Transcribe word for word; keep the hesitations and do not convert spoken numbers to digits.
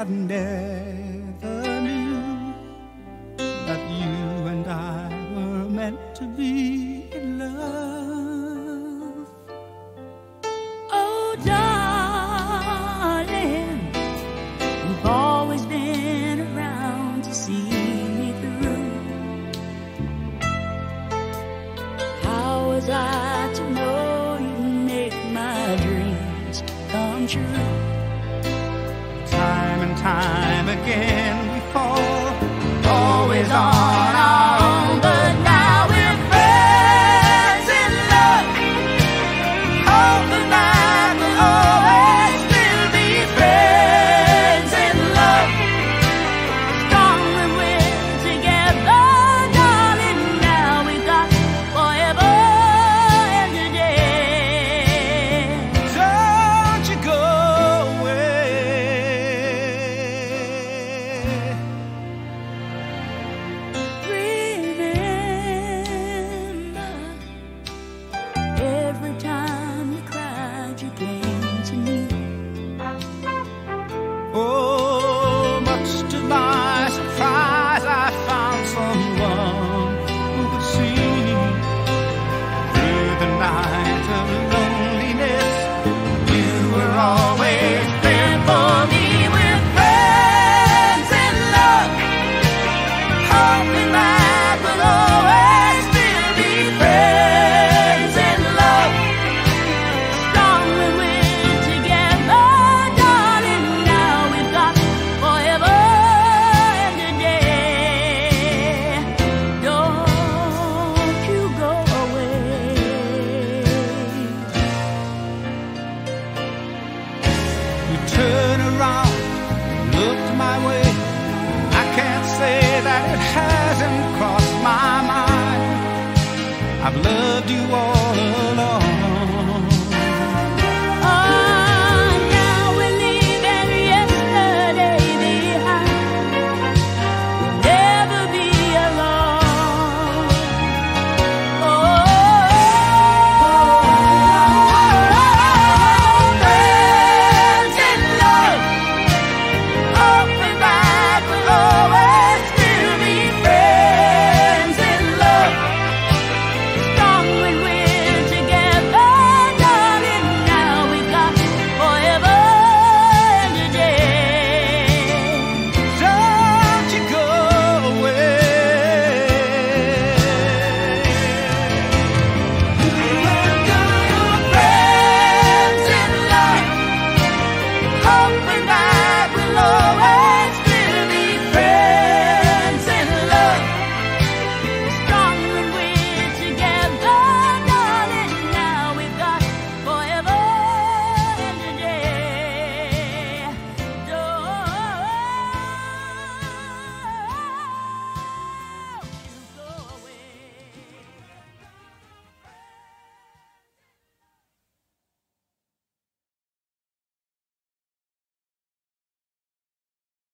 I never knew that you and I were meant to be in love. Oh, darling, you've always been around to see me through. How was I to know you'd make my dreams come true? Time and time again we fall, always on our own, but now we're friends in love. Hoping that we'll always still be friends in love. Strong when we're together, darling. Now we've got forever and a day. Don't you go away. Remember, every time you cried, you came to me. Oh, much to my surprise, I found someone who could see through the night of loneliness. You were always there for me. We're friends in love, hoping that we'll always still be friends in love. Strong when we're together, darling. Now we've got forever and a day. Don't you go away. You turn around, looked my way. I can't say that it hasn't crossed my mind. I've loved you all along.